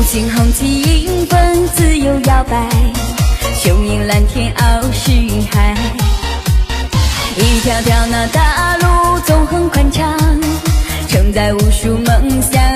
星红旗迎风自由摇摆，雄鹰蓝天傲视云海。一条条那大路纵横宽敞，承载无数梦想